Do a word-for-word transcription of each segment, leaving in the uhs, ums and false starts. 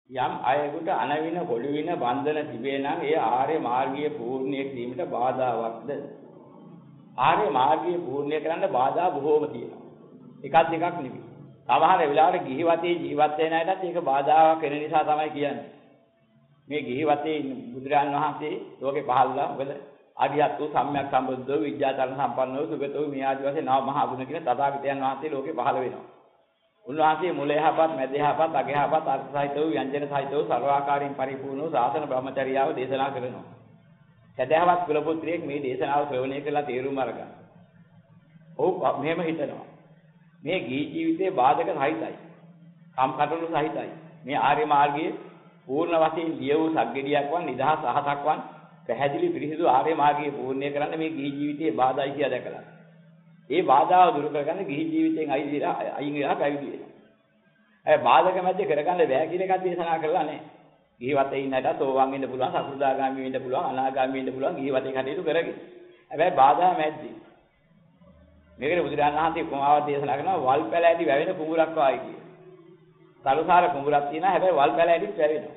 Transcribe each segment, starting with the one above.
යම් අයෙකුට අනවින කොළු වින බන්ධන තිබේ නම් ඒ ආර්ය මාර්ගීය පූර්ණිය කිරීමට බාධාවත්ද? ආර්ය මාර්ගීය පූර්ණිය කරන්න බාධා බොහෝම තියෙනවා. එකක් දෙකක් නෙවෙයි. සමහර වෙලාවට ගිහි වතේ ජීවත් වෙන අයටත් ඒක බාධාවක් වෙන නිසා තමයි කියන්නේ. මේ ගිහි වතේ බුදුරජාණන් වහන්සේ ලෝකේ පහළලා මොකද ආදියත් වූ සම්්‍යක් සම්බුද්ධෝ විද්‍යාචරණ සම්පන්නෝ සුගතෝ මේ ආදි වශයෙන් නව මහා ගුණ කියන තථාගතයන් වහන්සේ ලෝකේ පහළ වෙනවා. උන්වහන්සේ මුල යහපත් මැද යහපත් අග යහපත් අර්ථ සහිත වූ ව්‍යංජන සහිත වූ සර්වාකාරයෙන් පරිපූර්ණ වූ ශාසන බ්‍රහ්මචර්යාව දේශනා කරනවා. සදහවත් කුල පුත්‍රයෙක් මේ දේශනාව ශ්‍රවණය කළා තේරුම් අරගන්න. ඔව් මෙහෙම හිතනවා. මේ ගිහි ජීවිතයේ බාධක සහිතයි. කම්කටොළු සහිතයි. මේ ආර්ය මාර්ගයේ පූර්ණ වශයෙන් ලිය වූ සග්ගඩියක් වන් නිදහස් අහසක් වන් පැහැදිලි පිරිසිදු ආර්ය මාර්ගයේ පූර්ණ්‍ය කරන්න මේ ගිහි ජීවිතයේ බාධායි කියලා දැකලා. ඒ බාධාව දුරු කරගන්න ගිහි ජීවිතයෙන් අයින් වෙලා අයින් වෙලා පැවිදි වෙනවා. ඒ බාධක මැද කරගන්න බෑ කියන එකක් දේශනා කරලා නැහැ. ගිහි වතේ ඉන්නට සෝවාන් වෙන්න පුළුවන්, සකෘදාගාමී වෙන්න පුළුවන්, අනාගාමී වෙන්න පුළුවන් ගිහි වතේ කටයුතු කරගෙන. හැබැයි බාධා මැද්දේ. මේකේ බුදුරජාණන් වහන්සේ කොමාවක් දේශනා කරනවා වල් පැල ඇති වැවෙන කුඹුරක් වායි කියලා. තලුසාර කුඹුරක් තියෙනවා හැබැයි වල් පැල ඇතිත් වැවෙනවා.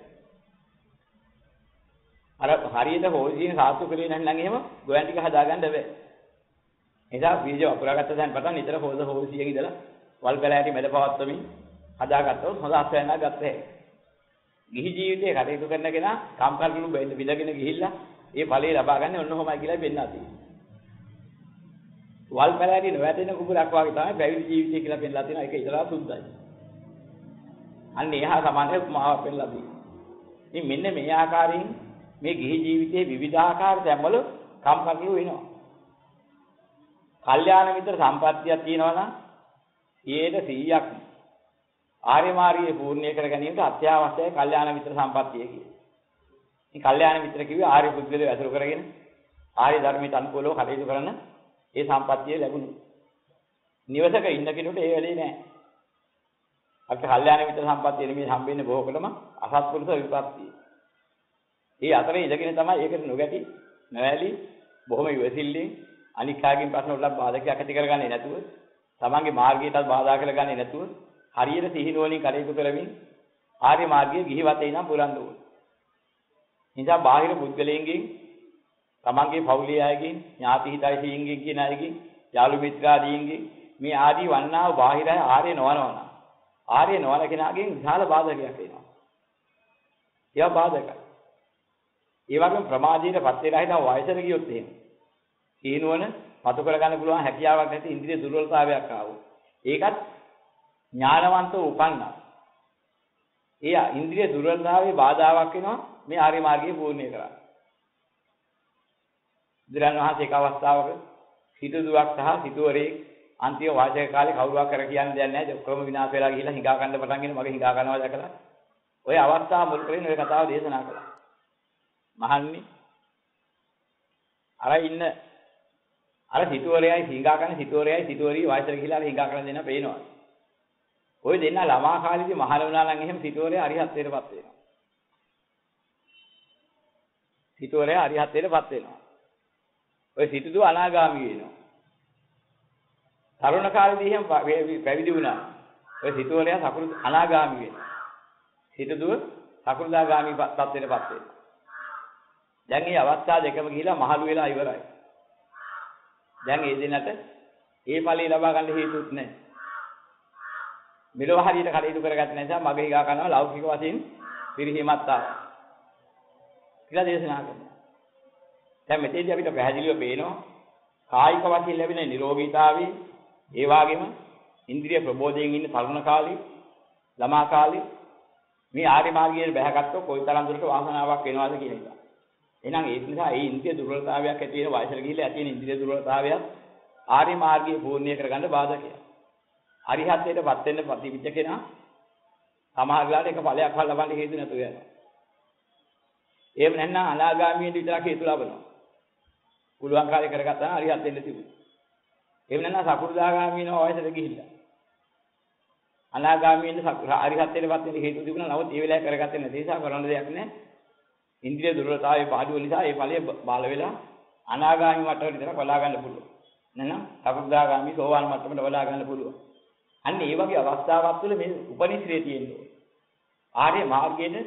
අර හරියට හොල්සියෙන් සාතු කරේ නැත්නම් එහෙම ගොයන් ටික හදාගන්න බෑ. එදා බීජ වපුරාගත්ත දැන් පටන් නිතර හොද හොල්සියක ඉඳලා වල් පැල ඇති මැද පවත්වමින් හදාගත්තොත් හොඳ අස්වැන්නක් ගත්ත හැකියි. ගිහි ජීවිතේ කටයුතු කරන කෙනා කම්කටොළු බිඳගෙන ගිහිල්ලා ඒ ඵලයේ ලබා ගන්න ඔන්න ඔහොමයි කියලා පෙන්නනවා තියෙනවා. වල් පැල ඇති නොවැටෙන කුඹුරක් වගේ තමයි පැවිදි ජීවිතය කියලා පෙන්නලා තියෙනවා. ඒක ඉතලා සුද්ධයි. අන්න එහා සමානව උපමාවක් පෙන්නලා තියෙනවා. ඉතින් මෙන්න මේ ආකාරයෙන් මේ ගිහි ජීවිතයේ විවිධාකාර තැන්වල කම්කටොළු වෙනවා. කල්යාණ මිත්‍ර සම්පත්තියක් තියෙනවා නම් ඊට සීයක් ආර්ය මාර්ගයේ පූර්ණ්‍ය කර ගැනීමට අත්‍යවශ්‍යයි කල්යාණ මිත්‍ර සම්පත්තිය කියන්නේ. මේ කල්යාණ මිත්‍ර කිව්වේ ආර්ය පුද්ගලයෝ ඇසුරු කරගෙන ආර්ය ධර්මයට අනුකූලව කටයුතු කරන ඒ සම්පත්තිය ලැබුණු. නිවසක ඉන්න කෙනෙකුට ඒ වෙලේ නෑ. අපිට කල්යාණ මිත්‍ර සම්පත්තිය නෙමෙයි හම්බෙන්නේ බොහෝ කලම අසත්පුරුෂ විපත්තිය. ඒ අතරේ ඉඳගෙන තමයි ඒකට නොගැටි නැවැලි බොහොම ඉවසිල්ලෙන් අනික් කාගෙන් ප්‍රශ්න වලට බාධකයක් ඇති කරගන්නේ නැතුව තමන්ගේ මාර්ගයටත් බාධා කරගන්නේ නැතුව හරියට සිහිනුවණින් කටයුතු කරමින් ආර්ය මාර්ගයේ ගිහි වතේ නම් පුරන්න ඕනේ. නිසා බාහිර පුද්ගලයන්ගෙන් තමන්ගේ පවුලේ අයගෙන් ඥාති හිතයිසියින්ගෙන් කියන අයගෙන් යාළු මිත්‍රාදීන්ගෙන් මේ ආදී වන්නා වූ බාහිර අය ආර්ය නොවනවන ආර්ය නොවන කෙනාගෙන් විශාල බාධකයක් එනවා. ඒවා බාධකයි. ඒ වගේම ප්‍රමාදයටපත් වෙලා හිටව වයසට ගියොත් එහෙම සීනුවන පතු කරගන්න පුළුවන් හැකියාවක් නැති ඉන්ද්‍රිය දුර්වලතාවයක් ආවොත් ඒකත් ඥානවන්තව උපන්නා. ඒ ඉන්ද්‍රිය දුර්වලතාවේ බාධාවක් වෙනවා මේ ආර්ය මාර්ගයේ පූර්ණ්‍ය කරා. බුදුරන් වහන්සේ එක් අවස්ථාවක සිටුදුවක් සහ සිටුවරේ අන්තිම වාචක කාලේ කවුරුවක් කර කියන්නේ දෙයක් නැහැ. ඔක්කොම විනාශ වෙලා ගිහිල්ලා හිඟා ගන්න පටන් ගෙන මගේ හිඟා ගන්නවා දැකලා ඔය අවස්ථාව මුල් කරගෙන ඔය කතාව දේශනා කළා. මහන්නේ අර ඉන්න අර සිටුවරයයි හිඟා ගන්න සිටුවරයයි සිටුවරිය වාචක ගිහිල්ලා හිඟා කරන දෙන්න පේනවා. ඔය දෙන්න ළමා කාලේදී මහල වුණා නම් එහෙම සිටුවරය අරිහත්ත්වයටපත් වෙනවා. සිටුවරය අරිහත්ත්වයටපත් වෙනවා. ඔය සිටුදු අනාගාමී වෙනවා. තරුණ කාලේදී එහෙම පැවිදි වුණා. ඔය සිටුවරය සකෘ අනාගාමී වෙනවා. සිටුදුව සකෘදාගාමී තත්ත්වයටපත් වෙනවා. දැන් මේ අවස්ථා දෙකම ගිහිලා මහලු වෙලා ඉවරයි. දැන් මේ දෙන්නට ඒ ඵලෙ ලබා ගන්න හේතුත් නැහැ. මෙලොව හරියට කටයුතු කරගත්තේ නැනිසා මගේ හිගා කරනවා ලෞකික වශයෙන් පිරිහීමක් ආවා. කියලා දේශනා කරනවා. දැන් මෙතෙන්දී අපිට පැහැදිලිව පේනවා කායික වශයෙන් ලැබෙන නිරෝගීතාවය ඒ වගේම ඉන්ද්‍රිය ප්‍රබෝධයෙන් ඉන්න තරුණ කාලේ ළමා කාලේ මේ ආර්ය මාර්ගයේ බැහැගත්තොත් කොයිතරම් දුරට වාසනාවක් වෙනවද කියන එක. එහෙනම් ඒ නිසා ඒ ඉන්ද්‍රිය දුර්වලතාවයක් ඇති වෙන වයසට ගිහිල්ලා ඇති වෙන ඉන්ද්‍රිය දුර්වලතාවයක් ආර්ය මාර්ගයේ පූර්ණිය කරගන්න බාධකයක්. අරිහත්ත්වයටපත් වෙන්න ප්‍රතිවිච්ඡ කෙනා සමහර වෙලාවට එක ඵලයක් හල් ලබන්න හේතු නැතුව යනවා. එහෙම නැත්නම් අනාගාමීන් විතරක් හේතු ලබනවා. පුළුවන් කාර්ය කරගත්තා නම් අරිහත් වෙන්න තිබුණා. එහෙම නැත්නම් සකු르දාගාමීන් වයසට ගිහිල්ලා අනාගාමීන් අරිහත්ත්වයටපත් වෙන්න හේතු තිබුණා. නමුත් ඒ වෙලාවේ කරගත්තේ නැති නිසා කරන්න දෙයක් නැහැ. ඉන්ද්‍රිය දුර්වලතාවයේ පාඩුව නිසා ඒ ඵලය බාල වෙලා අනාගාමී මට්ටමට විතර බලා ගන්න පුළුවන්. නැත්නම් සකු르දාගාමී සෝවාන් මට්ටමට බලා ගන්න පුළුවන්. අන්න ඒ වගේ අවස්ථාවක් තුළ මේ උපනිශ්‍රේ තියෙනවා. ආර්ය මාර්ගයේ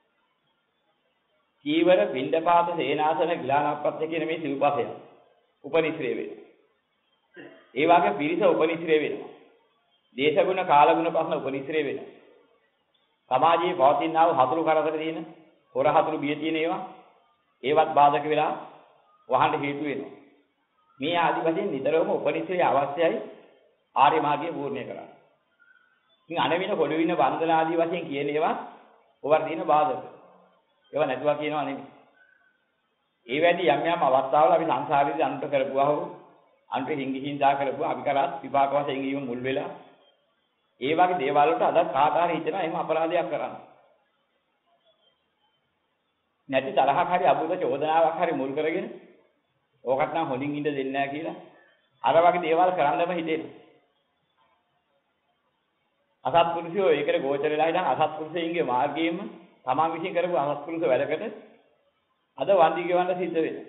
කීවර පින්ඩපාත සේනාසන ගිලානප්පත්‍ය කියන මේ සිව්පසය උපනිශ්‍රේ වෙනවා. ඒ වගේ පිරිස උපනිශ්‍රේ වෙනවා. දේශගුණ කාලගුණ ප්‍රශ්න උපනිශ්‍රේ වෙනවා. සමාජයේ පවතිනා වූ හතුරු කරදර තියෙන, හොර හතුරු බිය තියෙන ඒවා ඒවත් බාධක වෙලා වහන්න හේතු වෙනවා. මේ ආදි වශයෙන් නිතරම උපනිශ්‍රේ අවශ්‍යයි ආර්ය මාර්ගය පූර්ණය කරන්න. ඉතින් අනවින පොඩි වින වන්දන ආදී වශයෙන් කියන ඒවා ඔවර තියෙන බාධක. ඒවා නැතුවා කියනවා නෙමෙයි. ඒ වැඩි යම් යම් අවස්ථාවල අපි සංසාරයේදී අනුට කරපුවා හෝ අනුට හිඟි හිඳා කරපුවා අපි කරත් විපාක වශයෙන් ඊම මුල් වෙලා ඒ වගේ දේවල් වලට අදත් කාටාර හිතෙනවා එහෙම අපරාධයක් කරන්න. නැති තරහක් හරි අබුද චෝදනාවක් හරි මුල් කරගෙන ඕකට නම් හොඳින් ඉඳ දෙන්නේ නැහැ කියලා අර වගේ දේවල් කරන්නම හිතෙනවා. අසත්පුරුෂයෝ ඒකට ගෝචර වෙලා ඉඳන් අසත්පුරුෂයන්ගේ මාර්ගයෙන්ම තමන් විසින් කරපු අසත්පුරුෂ වැඩකට අද වන්දි ගෙවන්න සිද්ධ වෙනවා.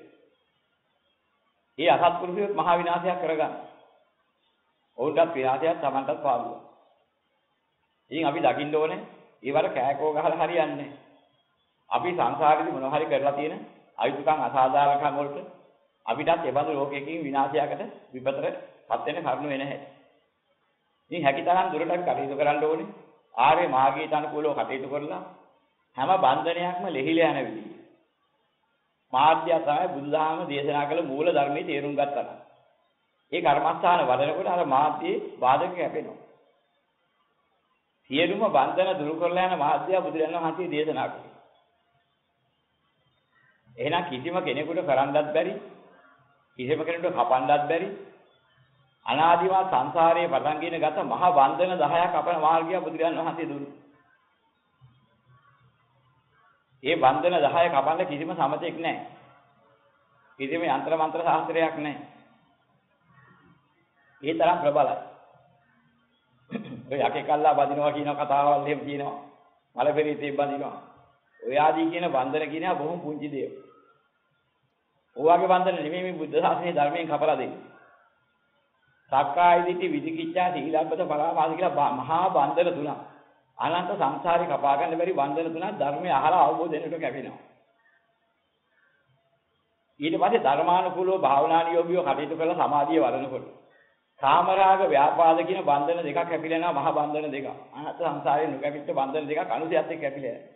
ඒ අසත්පුරුෂයෝ මහා විනාශයක් කරගන්න. ඔවුන්ටත් විනාශයක් තමන්ටත් පාළුවා. ඉතින් අපි දකින්න ඕනේ ඒවට කෑකෝ ගහලා හරියන්නේ නැහැ. අපි සංසාරෙදි මොනවා හරි කරලා තියෙන අයුතුකම් අසාධාරණකම් වලට අපිටත් ඒ බඳු ලෝකයකින් විනාශයකට විපතටපත් වෙන කරුණු වෙන හැටි. ඉතින් හැකිතරම් දුරට කටයුතු කරන්න ඕනේ. ආර්ය මාර්ගයට අනුකූලව කටයුතු කරලා හැම බන්ධනයක්ම ලෙහිලා යන විදිහ. මාර්ගය තමයි බුදුදහම දේශනා කළ මූල ධර්මයේ තේරුම් ගත්තා. ඒ කර්මස්ථාන වඩනකොට අර මාර්ගයේ බාධක කැපෙනවා. සියලුම බන්ධන දුරු කරලා යන මාර්ගය බුදුරජාණන් වහන්සේ දේශනා කළා. එහෙනම් කිසිම කෙනෙකුට කරන්නත් බැරි, කිසිම කෙනෙකුට කපන්නත් බැරි අනාදිමත් සංසාරයේ පටන්ගෙන ගත මහා බන්ධන දහයක් අපේ මාර්ගය බුදුරජාණන් වහන්සේ දුන්නා. ඒ බන්ධන දහය කපන්න කිසිම සමතෙක් නැහැ. කිසිම යంత్ర මන්ත්‍ර ශාස්ත්‍රයක් නැහැ. ඒ තරම් ප්‍රබලයි. ඔය යකෙක්ල්ලා බඳිනවා කියන කතාවල් එහෙම කියනවා. මලපෙරිතේ බඳිනවා. ඔය ආදී කියන බන්ධන කියනවා බොහොම පුංචි දේවල්. ඔයගේ බන්ධන නෙමෙයි මේ බුද්ධ ශාසනයේ ධර්මයෙන් කපලා දෙන්නේ. සක්කාය දිට්ඨි විදිකිච්ඡා සීලබ්බත පරාමාස කියලා මහා බන්ධන තුනක්. අනන්ත සංසාරේ කපා ගන්න බැරි බන්ධන තුනක් ධර්මය අහලා අවබෝධ වෙනකොට කැපෙනවා. ඊට පස්සේ ධර්මානුකූලව භාවනානියෝගීව කටයුතු කරලා සමාධිය වඩනකොට කාමරාග ව්‍යාපාද කියන බන්ධන දෙකක් කැපිලා යනවා මහා බන්ධන දෙකක්. අනන්ත සංසාරේ නොකැපිච්ච බන්ධන දෙකක් අනුසයත් එක්ක කැපිලා යනවා.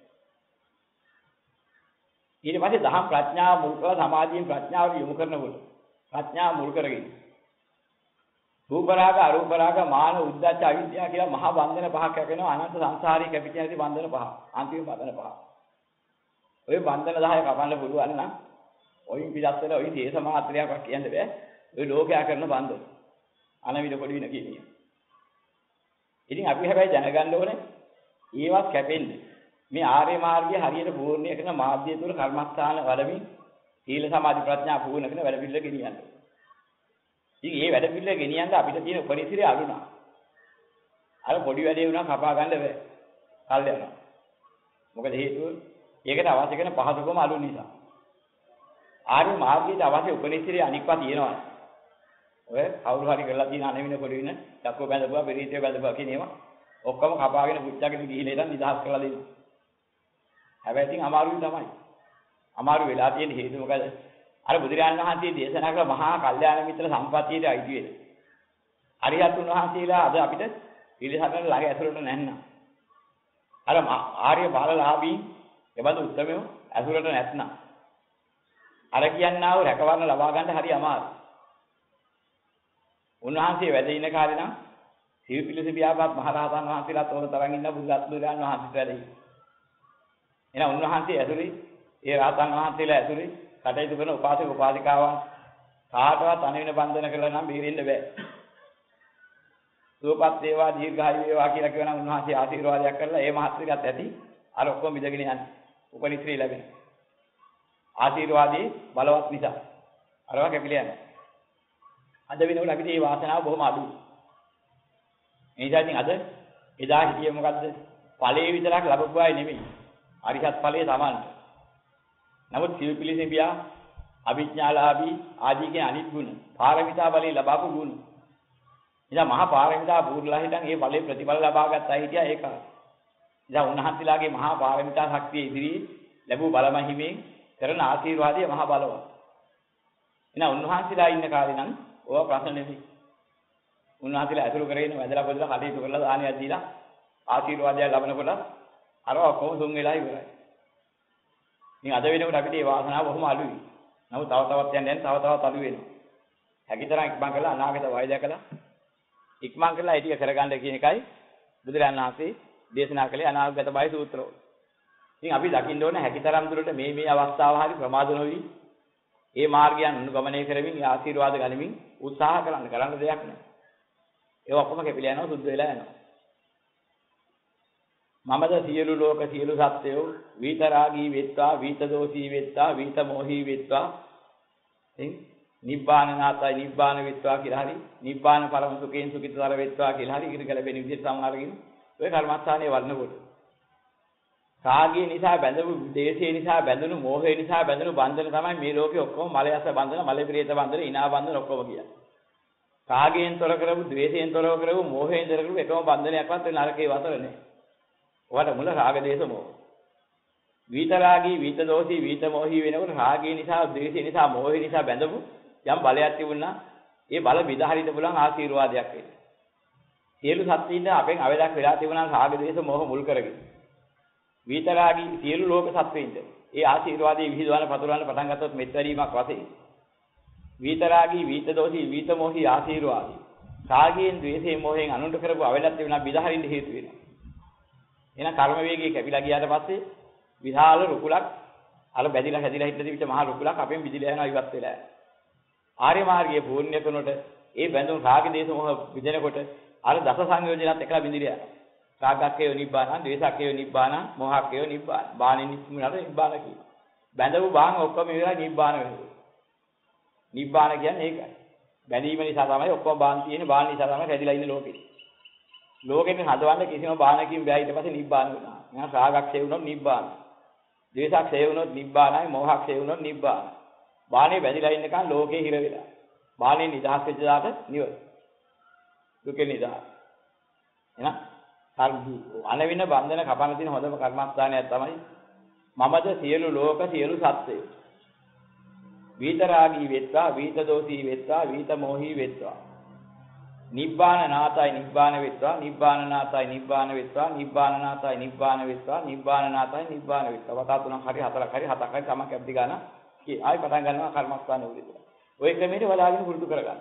ඊට පස්සේ දහම් ප්‍රඥාව මුල් කරලා සමාධියෙන් ප්‍රඥාව යොමු කරනකොට ප්‍රඥාව මුල් කරගෙන රූප රාග අරූප රාග මාන උද්ධච්ච අවිද්‍යාව කියලා මහා බන්ධන පහක් කැපෙනවා අනන්ත සංසාරේ කැපිච්ච නැති බන්ධන පහ අන්තිම බන්ධන පහ. ඔය බන්ධන දහය කපන්න පුළුවන් නම් ඔයින් පිටස්සල ඔයි තේස මාත්‍රයක් කියන්න බෑ. ඔය ලෝකයා කරන බන්ධන අනවිද පොඩි වෙන කියන්නේ. ඉතින් අපි හැබැයි දැනගන්න ඕනේ ඒවත් කැපෙන්නේ මේ ආර්ය මාර්ගය හරියට පූර්ණය කරන මාර්ගය තුල කර්මස්ථාන වඩමින් සීල සමාධි ප්‍රඥා පූර්ණ කරන වැඩ පිළිවෙල ගෙනියන්න. ඉතින් මේ වැඩ පිළිවෙල ගෙනියන්න අපිට තියෙන උපරිසිරේ අඩුනා. අර පොඩි වැඩේ වුණා කපා ගන්න බෑ. කල් යනවා. මොකද හේතුව ඒකට අවශ්‍ය කරන පහසුකම අඩු නිසා. ආර්ය මාර්ගයේ අවශ්‍ය උපරිසිරේ අනික්වා තියෙනවා. ඔය කවුරු හරි කරලා තියෙන අනෙවින පොඩි වෙන දක්ව බැඳපුවා පෙරීතේ බැඳපුවා කියන ඒවා ඔක්කොම කපාගෙන පුච්චාගෙන ගිහිලා ඉතින් නිදහස් කරලා දෙනවා. හැබැයි ඉතින් අමාරුයි තමයි. අමාරු වෙලා තියෙන හේතුව මොකද? අර බුදුරජාණන් වහන්සේ දේශනා කළ මහා කල්යාණ මිත්‍ර සම්පත්තියට අයිති වෙන. අරිහතුන් වහන්සේලා අද අපිට පිළිසරණ ළඟ ඇතුළට නැන්නා. අර ආර්ය බාලලාභී එබඳු උත්තරමෝ ඇතුළට නැත්නම්. අර කියන්නා වූ රැකවරණ ලබා ගන්න හරි අමාරුයි. උන්වහන්සේ වැඩ ඉන කාලේ නම් සිව්පිලිස පියාපත් මහරහතන් වහන්සේලාත් ඕන තරම් ඉන්න බුදුරජාණන් වහන්සේට වැඩ ඉන්න. එහෙනම් උන්වහන්සේ ඇතුළේ ඒ රහතන් වහන්සේලා ඇතුළේ කටයුතු කරන උපාසක උපාසිකාවන් කාටවත් අනිවින බන්ධන කළා නම් බේරෙන්න බෑ. සුවපත් වේවා දීර්ඝායු වේවා කියලා කියනවා උන්වහන්සේ ආශිර්වාදයක් කරලා ඒ මහත්කමත් ඇති අර ඔක්කොම මිදගෙන යන්නේ. උපනිශ්‍රේ ලැබෙන. ආශිර්වාදී බලවත් නිසා අරවා කැපිලා යනවා. අද වෙනකොට අපිට මේ වාසනාව බොහොම අඩුයි. ඒ නිසා ඉතින් අද එදා හිටියේ මොකද්ද? ඵලයේ විතරක් ලැබපු අය නෙමෙයි. අරිහත් ඵලයේ තමන්ට. නමුත් සිව්පිලිසිබියා අභිඥාලාභී ආදී කියන අනිත් ගුණ පාරමිතා බලේ ලබාපු ගුණ. ඉතින් මහා පාරමිතා පුරලා හිටන් ඒ ඵලයේ ප්‍රතිඵල ලබා ගත්තා හිටියා ඒක. ඉතින් උන්වහන්සේලාගේ මහා පාරමිතා ශක්තිය ඉදිරි ලැබූ බලමහිමෙන් කරන ආශිර්වාදය මහා බලවත්. එහෙනම් උන්වහන්සේලා ඉන්න කාලේ නම් ඕවා ප්‍රශ්න නෙමෙයි. උන්වහන්සේලා අතුරු කරගෙන වැදලා පොදලා කටයුතු කරලා දානියක් දීලා ආශිර්වාදය ලබනකොට අර ඔක්කොම තුන් වෙලා ඉවරයි. ඉතින් අද වෙනකොට අපිට මේ වාසනාව බොහොම අඩුයි. නමුත් තව තවත් යන්න යන තව තවත් අඩු වෙනවා. හැකිතරම් ඉක්මන් කරලා අනාගත වය දැකලා ඉක්මන් කරලා ඒ ටික කරගන්න කියන එකයි බුදුරජාණන් වහන්සේ දේශනා කළේ අනාගත බය සූත්‍රය. ඉතින් අපි දකින්න ඕනේ හැකිතරම් දුරට මේ මේ අවස්ථාව හරි ප්‍රමාද නොවි ඒ මාර්ගයන් අනුගමනය කරමින් ආශිර්වාද ගනිමින් උත්සාහ කරන්න කරන්න දෙයක් නැහැ. ඒක ඔක්කොම කැපිලා යනවා සුද්ධ වෙලා යනවා. මමද සියලු ලෝක සියලු සත්වයෝ විතරාගී වෙත්වා විතදෝෂී වෙත්වා විතමෝහී වෙත්වා ඉතින් නිබ්බානනාතයි නිබ්බාන වෙත්වා කියලා හරි නිබ්බාන පරම සුඛයෙන් සුඛිතතර වෙත්වා කියලා හරි ඉගෙන ගැලපෙන විදිහට සමහරකින් ඔය කර්මස්ථානයේ වර්ණකොට රාගය නිසා බැඳපු දේශය නිසා බැඳුණු මෝහය නිසා බැඳුණු බන්ධන තමයි මේ ලෝකේ ඔක්කොම මලයස බන්ධන මල ප්‍රේත බන්ධන ඉනා බන්ධන ඔක්කොම කියන්නේ. රාගයෙන් තොර කරපු ද්වේෂයෙන් තොර කරපු මෝහයෙන් තොර කරපු එකම බන්ධනයක්වත් නරකේ වතර නැහැ. ඔයාට මුල රාග දේශ මොහ. විතරාගී විතදෝෂී විතමෝහී වෙනකොට රාගය නිසා ද්වේෂය නිසා මෝහය නිසා බැඳපු යම් බලයක් තිබුණා ඒ බල විදහරිත පුළුවන් ආශිර්වාදයක් වෙන්නේ. සියලු සත්ත්වයින්ට අපෙන් අවදක් වෙලා තිබුණා රාග දේශ මොහ මුල් කරගෙන. විතරාගී සියලු ලෝක සත්ත්වයින්ට ඒ ආශිර්වාදයේ විහිදුවන පතුරවන පටන් ගත්තොත් මෙත් වැඩිමක් වශයෙන්. විතරාගී විතදෝෂී විතමෝහී ආශිර්වාදයි. රාගයෙන් ද්වේෂයෙන් මොහෙන් අනුන්ට කරපු අවදක් තිබුණා විදහරින්න හේතු වෙනවා. එහෙනම් කර්ම වේගයේ කැපිලා ගියාට පස්සේ විශාල රුකුලක් අර බැදිලා හැදිලා හිටලා තිබිච්ච මහා රුකුලක් අපෙන් විදිලා යනවා ඉවත් වෙලා යනවා. ආර්ය මාර්ගයේ පූර්ණ්‍ය කරනකොට ඒ බැඳුණු රාග දේශ මොහ විදිනකොට අර දස සංයෝජනත් එකලා බිඳිලා යනවා. රාගක්කේය නිබ්බාන, ද්වේෂක්කේය නිබ්බාන, මොහක්කේය නිබ්බාන. බාණින් නිස්සුමනට නිබ්බාන කියනවා. බැඳපු බාහන ඔක්කොම ඉවරයි නිබ්බාන වෙනවා. නිබ්බාන කියන්නේ ඒකයි. බැඳීම නිසා තමයි ඔක්කොම බාහන් තියෙන්නේ. බාහන නිසා තමයි හැදිලා ඉන්නේ ලෝකෙ. ලෝකෙට හදවන්න කිසිම බාහනකින් බෑ ඊට පස්සේ නිබ්බාන වෙනවා. එහෙනම් රාගක්ෂය වුණොත් නිබ්බාන. ද්වේෂක්ෂය වුණොත් නිබ්බානයි, මොහක්ෂය වුණොත් නිබ්බාන. බාහනේ බැඳිලා ඉන්නකන් ලෝකේ හිර වෙලා. බාහනේ නිදහස් වෙච්ච දාට නිවන. දුකේ නිදහස්. එහෙනම් අනවින බන්ධන කපන තියෙන හොඳම කර්මස්ථානයක් තමයි මමද සියලු ලෝක සියලු සත්ත්වයෝ. විතරාගී වෙත්වා, විතදෝෂී වෙත්වා, විතමෝහී වෙත්වා. නිබ්බාන නාතයි නිබ්බාන වෙත්වා, නිබ්බාන නාතයි නිබ්බාන වෙත්වා, නිබ්බාන නාතයි නිබ්බාන වෙත්වා, නිබ්බාන නාතයි නිබ්බාන වෙත්වා. වතා තුනක් හරි හතරක් හරි හතක් හරි තමයි කැප්ටි ගන්න. කී ආයි පටන් ගන්නවා කර්මස්ථාන උදේ. ඔය ක්‍රමයට වලාගෙන පුරුදු කරගන්න.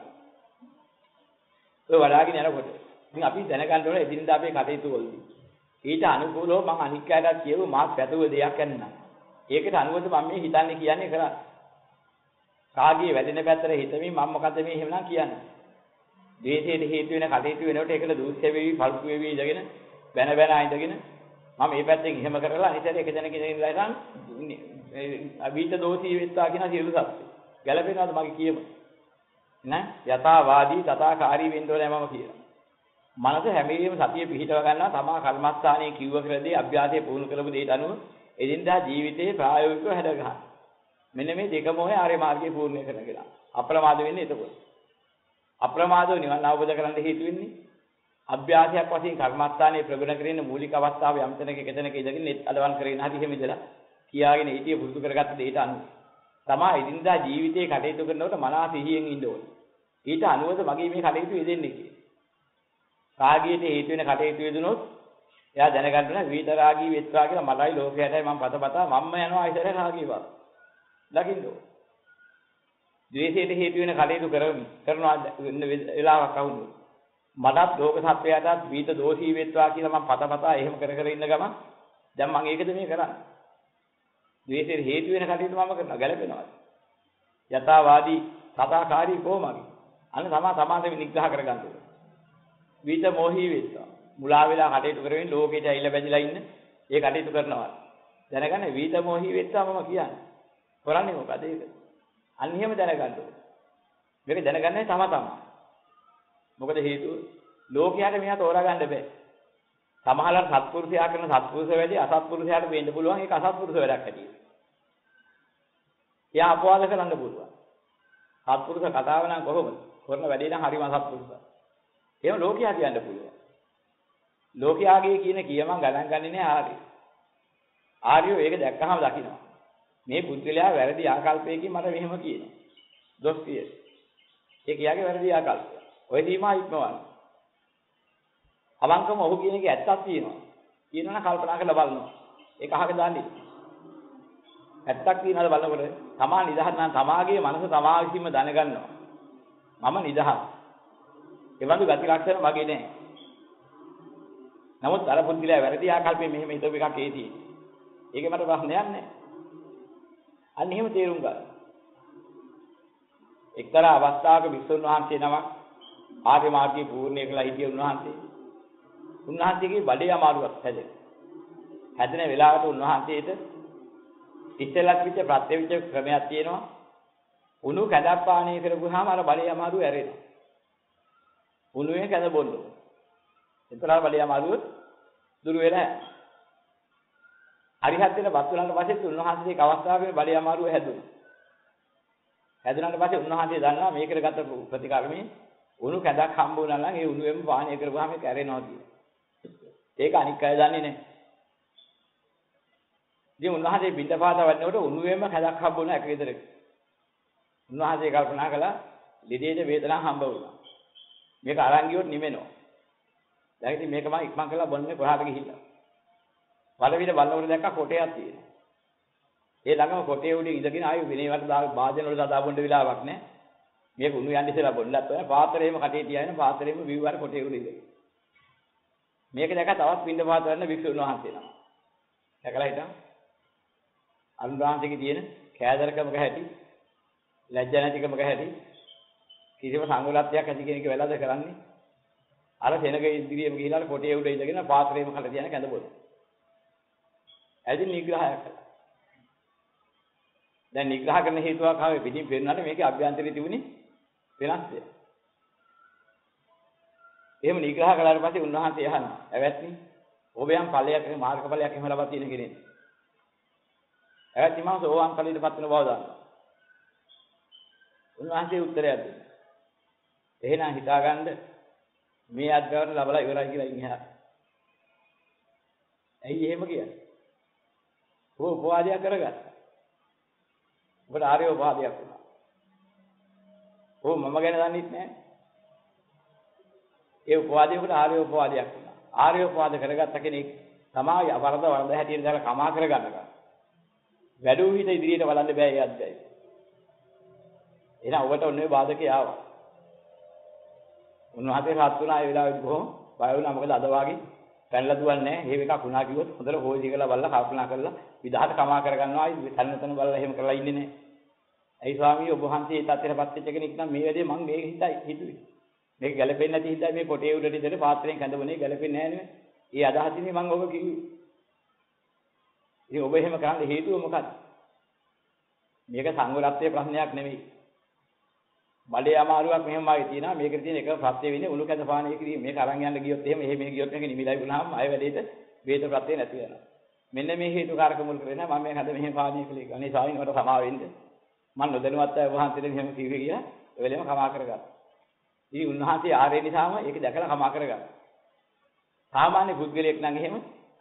ඔය වලාගෙන යනකොට ඉතින් අපි දැනගන්න ඕනේ එදිනදා අපේ කටයුතු වලදී. ඊට අනුකූලව මම අනික් අයටත් කියව මාත් පැතුව දෙයක් යන්නම්. ඒකට අනුවද මම මේ හිතන්නේ කියන්නේ කරා. කාගේ වැඩෙන පැත්තට හිතමින් මම මොකද මේ එහෙමනම් කියන්නේ. ද්වේෂයට හේතු වෙන කටයුතු වෙනකොට ඒකට දූෂ්‍ය වෙවි, පල්පු වෙවි ඉඳගෙන බැන බැන ඉඳගෙන මම මේ පැත්තෙන් එහෙම කරලා අනිත් එක දෙනෙක් ඉඳලා ඉතින් අභීත දෝෂී වෙත්තා කියන සියලු සත්‍ය. ගැළපෙනවද මගේ කියම? නෑ යථාවාදී තථාකාරී වෙන්න ඕනේ මම කියනවා. මනස හැම වෙලෙම සතිය පිහිටව ගන්නවා තමා කර්මස්ථානයේ කිව්ව කරදී අභ්‍යාසයේ පුහුණු කරපු දෙයට අනුව එදිනදා ජීවිතේ ප්‍රායෝගිකව හැද ගන්න. මෙන්න මේ දෙකම ඔය ආර්ය මාර්ගයේ පූර්ණය කරගෙන අප්‍රමාද වෙන්නේ එතකොට. අප්‍රමාදව නිවන් අවබෝධ කරගන්න හේතු වෙන්නේ අභ්‍යාසයක් වශයෙන් කර්මස්ථානයේ ප්‍රගුණ කරගෙන මූලික අවස්ථාව යම් තැනක එකතැනක ඉඳගෙන අදවන් කරගෙන හරි එහෙම ඉඳලා කියාගෙන හිටිය පුරුදු කරගත්ත දෙයට අනුව තමා එදිනදා ජීවිතේ කටයුතු කරනකොට මනස සිහියෙන් ඉන්න ඕනේ. ඊට අනුවද මගේ මේ කටයුතු යෙදෙන්නේ කියලා. රාගයට හේතු වෙන කටයුතු යෙදුනොත් එයා දැනගන්න ඕන විතරාගී වෙත්වා කියලා මලයි ලෝකයටයි මම පතපතා මම්ම යනවා ඉතර රාගීවා. දකින්න ඕන. ද්වේෂයට හේතු වෙන කටයුතු කරමු කරනවා වෙලාවක් අවුනොත් මටත් ලෝක සත්වයාටත් විත දෝෂී වෙත්වා කියලා මම පතපතා එහෙම කර කර ඉන්න ගමන් දැන් මම ඒකද මේ කරන්නේ. ද්වේෂයට හේතු වෙන කටයුතු මම කරනවා ගැලපෙනවා. යථාවාදී සදාකාරී කොහොමද? අන්න තමා සමාසෙ නිග්‍රහ කරගන්න ඕනේ. විත මොහි වෙත්වා. මුලා වෙලා කටයුතු කරමින් ලෝකෙට ඇවිල්ලා බැඳිලා ඉන්න ඒ කටයුතු කරනවා. දැනගන්න විත මොහි වෙත්වා මම කියන්නේ. කරන්නේ මොකද ඒක? අන්න එහෙම දැනගන්න ඕනේ. මේක දැනගන්නේ තම තමා. මොකද හේතුව ලෝකයට මෙයා තෝරා ගන්න බෑ. සමහරවල් සත්පුරුෂයා කරන සත්පුරුෂ වැඩි අසත්පුරුෂයාට වෙන්න පුළුවන් ඒක අසත්පුරුෂ වැඩක් හැටියට. එයා අපවාද කරන්න පුළුවන්. සත්පුරුෂ කතාව නම් කොහොමද? කරන වැඩේ නම් හරිම අසත්පුරුෂයි. එහෙම ලෝකයා කියන්න පුළුවන්. ලෝකයාගේ කියන කියමන් ගණන් ගන්නේ නැහැ ආර්ය. ආර්යෝ ඒක දැක්කහම දකිනවා. මේ පුද්ගලයා වැරදි ආකල්පයකින් මට මෙහෙම කියනවා. දොස් කියේ. ඒ කියාගේ වැරදි ආකල්පය. ඔය දීමා ඉක්මවන්න. අවංකම ඔහු කියන එකේ ඇත්තක් තියෙනවා. කියනවනම් කල්පනා කරලා බලනවා. ඒක අහක දාන්නේ. ඇත්තක් තියනවාද බලනකොට තමා නිදහස් නම් තමාගේ මනස තමා විසින්ම දැනගන්නවා. මම නිදහස්. ඒ වගේ ගති ලක්ෂණ මගේ නෑ. නමුත් අර පුද්ගලයා වැරදි ආකල්පයෙන් මෙහෙම හිතව එකක් ඒදී. ඒකේ මට ප්‍රශ්නයක් නෑ. අන්න එහෙම තේරුම් ගන්න. එක්තරා අවස්ථාවක විසුණු වහන්සේ නමක් ආර්ය මාර්ගයේ පූර්ණේ කළා හිටිය උන්වහන්සේ. උන්වහන්සේගේ බඩේ අමාරුවක් හැදෙන. හැදෙන වෙලාවට උන්වහන්සේට ඉස්සෙල්ලක් විතර ප්‍රත්‍යවිච ක්‍රමයක් තියෙනවා. උණු කැඳක් පානය කරගුවාම අර බඩේ අමාරුව ඇරෙනවා. උණුවේ කැඳ බොන්න. එතන බඩේ අමාරුව දුර වෙලා යනවා. හරිහත් වෙන වත් වුණාට පස්සේ උන්වහන්සේගේ අවස්ථාවේ බඩේ අමාරුව හැදුණා. හැදුනාට පස්සේ උන්වහන්සේ දන්නවා මේකට ගත ප්‍රතිකාරමේ උණු කැඳක් හම්බ වුණා නම් ඒ උණුවෙම පානය කරගුවාම ඒක ඇරෙනවා කියලා. ඒක අනික් අය දන්නේ නැහැ. ඉතින් උන්වහන්සේ බින්දපාත වඩනකොට උණුවෙම කැඳක් හම්බ වුණා එක විතරක. උන්වහන්සේ කල්පනා කළා ලෙඩේට වේදනාවක් හම්බ වුණා. මේක අරන් ගියොත් නිවෙනවා. දැන් ඉතින් මේක මම ඉක්මන් කරලා බොන්නේ කොහාට ගිහිල්ලා. වලවිල බලනකොට දැක්කා කොටයක් තියෙනවා. ඒ ළඟම කොටේ උඩ ඉඳගෙන ආයෙ විනේවට දා වාදන වල දා බොන්න වෙලාවක් නැහැ. මේක උණු යන්න ඉස්සලා බොන්නත් ඕන. පාත්‍රයේම කටේ තියාගෙන පාත්‍රයේම විව්වර කොටේ උඩ ඉඳගෙන. මේක දැක්ක තවත් බින්දපාත වඩන වික්ෂුන් වහන්සේ නම. දැකලා හිටන් අනුරාන්තිකේ තියෙන කෑදරකමක හැටි ලැජ්ජ නැතිකමක හැටි කිසිම සංගලත්වයක් ඇති කෙනෙක් වෙලාද කරන්නේ අර සෙනග ඉදිරියේම ගිහිලා කොටේ උඩ ඉඳගෙන පාත්‍රයේම කඩ තියන කැඳ බොන. ඇදින් නිග්‍රහයක් කළා. දැන් නිග්‍රහ කරන හේතුවක් ආවේ පිටින් පෙන්නන්නේ මේකේ අභ්‍යන්තරයේ තිබුණේ වෙනස්ය. එහෙම නිග්‍රහ කළාට පස්සේ උන්වහන්සේ අහනවා "ඇවැත්නි ඔබ යම් ඵලයක් මාර්ගඵලයක් එහෙම ලබා තියෙන කෙනෙක්. ඇවැත්නි මම සෝවාන් ඵලයටපත් වෙන බව දන්නවා." උන්වහන්සේ උත්තරයක් දුන්නා. එහෙනම් හිතාගන්න මේ අධ්‍යාපන ලැබලා ඉවරයි කියලා ඉන්නේ. ඇයි එහෙම කියන්නේ? ඔබ උපවාදයක් කරගත්තා. ඔබට ආර්ය උපවාදයක් වුණා. ඔබ මම ගැන දන්නෙත් නැහැ. ඒ උපවාදයකට ආර්ය උපවාදයක් වුණා. ආර්ය උපවාද කරගත්ත කෙනෙක් තමයි වරද වරද හැටියට දාලා කමා කරගන්නවා. වැඩුව හිත ඉදිරියට බලන්න බෑ ඒ අධ්‍යයය. එහෙනම් ඔබට ඔන්නේ බාධකේ ආවා. උන්වහන්සේ රහත් වුණා ඒ වෙලාවේදී කොහොම බය වුණා මොකද අද වාගේ පැනලා දුවන්නේ නැහැ. හේව එකක් වුණා කිව්වොත් හොඳට හොයදි කියලා බලලා කල්පනා කරලා විදහාට කමා කරගන්නවා. ආයි තනතන බලලා එහෙම කරලා ඉන්නේ නැහැ. ඇයි ස්වාමී ඔබ වහන්සේ ඒ තත්ත්වයටපත් වෙච්ච කෙනෙක් නම් මේ වැඩේ මම මේක හිතයි හිතුවේ. මේක ගැලපෙන්නේ නැති හින්දා මේ කොටේ උඩට ඉඳලා පාත්‍රයෙන් කැඳවුනේ ගැලපෙන්නේ නැහැ නේ. ඒ අදහසින් මම ඔබ කිව්වේ. ඉතින් ඔබ එහෙම කරන්න හේතුව මොකක්ද? මේක සංවරත්වයේ ප්‍රශ්නයක් නෙවෙයි. බඩේ අමාරුවක් මෙහෙම වගේ තියෙනවා. මේකට තියෙන එක ප්‍රත්‍ය වෙන්නේ උණු කැඳ පානය කිරීම. මේක අරන් යන්න ගියොත් එහෙම එහෙම ගියොත් මේක නිමිලයි වුණාම ආය වැඩේට වේද ප්‍රත්‍ය නැති වෙනවා. මෙන්න මේ හේතු කාරක මුල් කරගෙන මම මේ හද මෙහෙම පානය කළේ. අනේ සාවින් වලට සමා වෙන්න. මම නොදැනුවත් අය වහන්සේට මෙහෙම කිව්වේ කියලා ඒ වෙලෙම කමා කරගත්තා. ඉතින් උන්වහන්සේ ආරේ නිසාම ඒක දැකලා කමා කරගත්තා. සාමාන්‍ය පුද්ගලයෙක් නම් එහෙම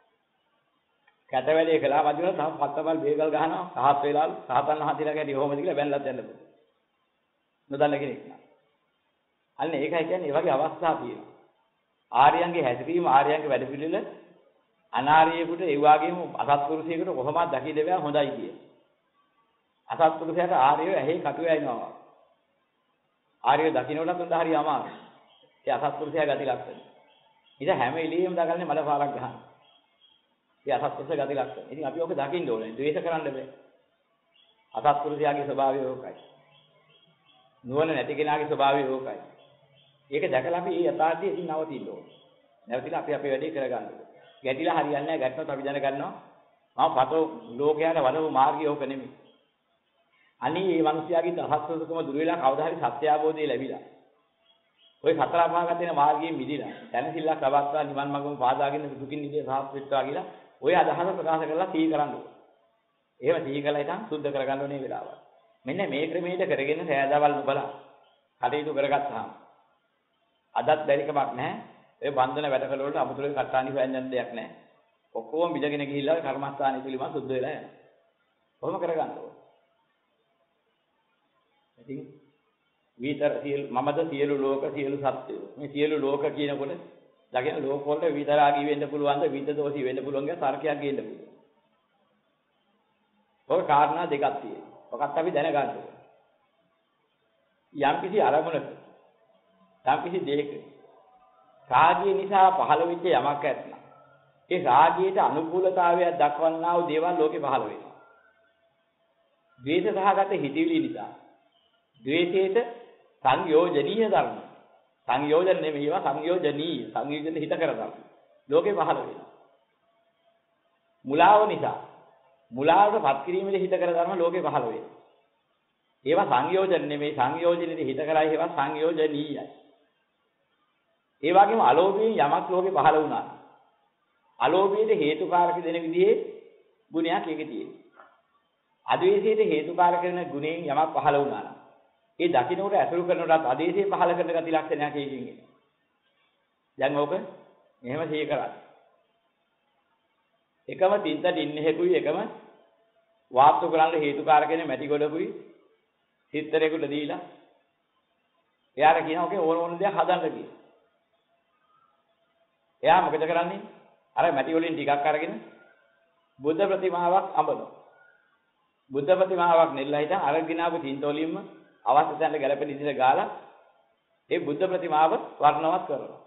කැත වැඩේ කළා වදිනවා තම පත්තමල් බේගල් ගහනවා සහත් වේලාලු සහතන් වහන්සේලා ගැටි කොහොමද කියලා බැලලත් යන්න බෑ. නොදන්න කෙනෙක් නෑ. අන්න ඒකයි කියන්නේ මේ වගේ අවස්ථා තියෙනවා. ආර්යයන්ගේ හැසිරීම ආර්යයන්ගේ වැඩ පිළිවෙල අනාර්යයෙකුට ඒ වගේම අසත්පුරුෂයෙකුට කොහොමද දකින්න බෑ හොඳයි කිය. අසත්පුරුෂයාට ආර්යය ඇහි කටුවේ අයින්නවා. ආර්යය දකින්නටත් උන්ට හරි අමාරුයි. ඒ අසත්පුරුෂයා ගති ලක්ෂණ. ඉතින් හැම එළියෙම දාගන්නේ මල පාරක් ගහන. ඒ අසත්පුරුෂ ගති ලක්ෂණ. ඉතින් අපි ඕක දකින්න ඕනේ. ද්වේෂ කරන්න බෑ. අසත්පුරුෂයාගේ ස්වභාවය ඕකයි. නුවණ නැති කෙනාගේ ස්වභාවය ඕකයි. ඒක දැකලා අපි මේ යථාර්ථය ඉතින් නවතින්න ඕනේ. නැවතිලා අපි අපේ වැඩේ කරගන්න ඕනේ. ගැටිලා හරියන්නේ නැහැ. ගැටනොත් අපි දැන ගන්නවා. මම පතෝ ලෝකයට වඩපු මාර්ගය ඕක නෙමෙයි. අනී මේ මිනිස්යාගේ අසත්පුරුෂකම දුර වෙලා කවදා හරි සත්‍ය අවබෝධය ලැබිලා. ওই සතර අපාගත වෙන මාර්ගයෙන් මිදිලා. දැනසිල්ලක් ලබත්තා නිවන් මඟම පාදාගෙන දුකින් නිදේ සාහස් වෙත්වා කියලා ওই අදහස ප්‍රකාශ කරලා සිහි කරන්න ඕනේ. එහෙම සිහි කළා ඉතින් සුද්ධ කරගන්න ඕනේ වෙලාව. මෙන්න මේ ක්‍රමයට කරගෙන සෑදවල් බලන්න. කටයුතු කරගත්තාම අදත් බැරි කමක් නැහැ. ඒ බන්ධන වැඩකල වලට අමුතුවෙන් කට්ටානි හොයන්න දෙයක් නැහැ. ඔක්කොම බිඳගෙන ගිහිල්ලා කර්මස්ථානෙ පිළිම සුද්ධ වෙලා යනවා. කොහොම කරගන්නද? ඉතින් විතර සියලු මමද සියලු ලෝක සියලු සත්ත්වෝ. මේ සියලු ලෝක කියනකොට දකින ලෝක වලට විතරාගී වෙන්න පුළුවන්ද විදදෝෂී වෙන්න පුළුවන් කියලා තර්කයක් ගේන්න පුළුවන්. ඔය කාරණා දෙකක් තියෙනවා. ඔකත් අපි දැනගන්න ඕනේ. යම්කිසි අරමුණක යම්කිසි දෙයක රාගය නිසා පහළ වෙච්ච යමක් ඇත්නම් ඒ රාගයට අනුකූලතාවයක් දක්වන්නා වූ දේවල් ලෝකේ පහළ වෙනවා. ද්වේෂ සහගත හිතවිලි නිසා ද්වේෂයට සංයෝජනීය ධර්ම සංයෝජන නෙමෙයි ඒවා සංයෝජනීය සංයෝජන හිත කරගන්න ලෝකේ පහළ වෙනවා. මුලාව නිසා මුලාවට පත් කිරීමේ හිත කර ධර්ම ලෝකේ පහළ වෙනවා. ඒවා සංයෝජන නෙමෙයි සංයෝජනෙට හිත කරයි ඒවා සංයෝජනීයයි. ඒ වගේම අලෝභයෙන් යමක් ලෝකේ පහළ වුණා. අලෝභයට හේතුකාරක දෙන විදිහේ ගුණයක් ඒකේ තියෙනවා. අද්වේෂයට හේතුකාරක වෙන ගුණයෙන් යමක් පහළ වුණා නම් ඒ දකින්නට ඇසුරු කරනකොටත් ආදේශේ පහළ කරන ගති ලක්ෂණයක් ඒකකින් එනවා. දැන් ඕක මෙහෙම සිහි කරා. එකම තින්ත දින්නෙකුයි එකම වාස්තු කරන්න හේතුකාරක වෙන මැටි ගොඩකුයි සිත්තරේකට දීලා එයාට කියනවා ඔකේ ඕන ඕන දෙයක් හදන්න කියලා. එයා මොකද කරන්නේ? අර මැටි වලින් ටිකක් අරගෙන බුද්ධ ප්‍රතිමාවක් අඹනවා. බුද්ධ ප්‍රතිමාවක් නෙල්ලා හිටන් අර ගිනාපු තින්තෝලින්ම අවශ්‍ය තැනට ගැලපෙන විදිහට ගාලා ඒ බුද්ධ ප්‍රතිමාව වර්ණවත් කරනවා.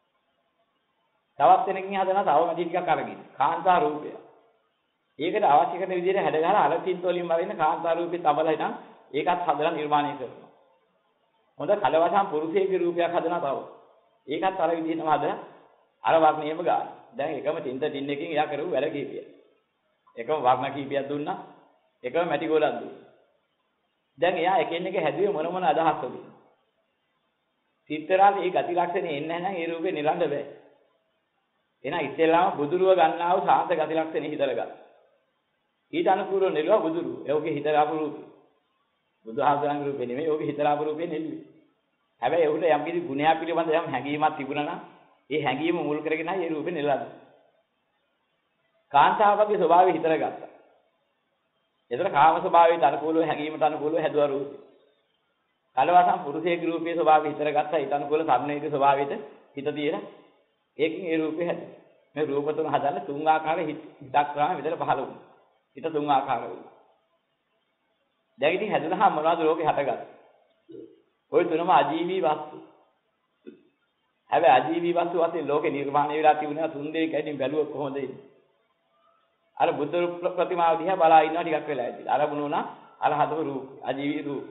තවත් කෙනකින් හදනවා තව මැටි ටිකක් අරගෙන කාන්තා රූපය. ඒකට අවශ්‍ය කරන විදිහට හැඩ ගහලා අර තින්තෝලින්ම වරින්න කාන්තා රූපේ තබලා හිටන් ඒකත් හදලා නිර්මාණය කරනවා. හොඳ කලවසම් පුරුෂයෙකුගේ රූපයක් හදනවා තව. ඒකත් අර විදිහටම හදලා අර වර්ණයේම ගන්න. දැන් එකම තින්ත ටින් එකකින් එයා කරුව වැඩ කීපිය. එකම වර්ණ කීපයක් දුන්නා. එකම මැටි ගෝලක් දුන්නා. දැන් එයා එකින් එක හැදුවේ මොන මොන අදහස් වලින්. සිත්තරාල මේ ගති ලක්ෂණේ එන්නේ නැහැ නම් ඒ රූපේ නිරන්ද බෑ. එහෙනම් ඉස්සෙල්ලාම බුදුරුව ගන්නා වූ ශාන්ත ගති ලක්ෂණේ හිතලා ගන්න. ඊට අනුකූලව නෙළුවා බුදුරුව. ඒකේ හිතලාපු රූපේ. බුදුහාමුදුරන්ගේ රූපේ නෙමෙයි ඕකේ හිතලාපු රූපේ නෙළුවේ. හැබැයි ඒකට යම් කිසි ගුණයක් පිළිබඳ යම් හැඟීමක් තිබුණා නම් ඒ හැඟීම මුල් කරගෙන ආයේ රූපේ නෙලලා. කාන්තාවගේ ස්වභාවය හිතලා ගත්තා. ඒතර කාම ස්වභාවයට අනුකූලව හැඟීමට අනුකූලව හැදුවා රූපේ. කලවසම් පුරුෂයෙකුගේ රූපයේ ස්වභාවය හිතලා ගත්තා. ඊට අනුකූල සම්නේගේ ස්වභාවයට හිත තියලා ඒකෙන් ඒ රූපේ හැදුවා. මේ රූප තුන හදන්න තුන් ආකාරයේ හිතක් ගන්න විතර පහළ වුණා. හිත තුන් ආකාර වුණා. දැන් ඉතින් හැදුනහම මොනවද ලෝකේ හටගත්තේ? ওই තුනම අජීවී වස්තු. හැබැයි අජීවී වස්තු වශයෙන් ලෝකේ නිර්මාණය වෙලා තිබුණා තුන් දෙනෙක් ඇයින් බැලුවොත් කොහොමද ඉන්නේ? අර බුද්ධ ප්‍රතිමාව දිහා බලා ඉන්නවා ටිකක් වෙලා ඇවිත්. අර බුණුණා අර හදපු රූප අජීවී රූප.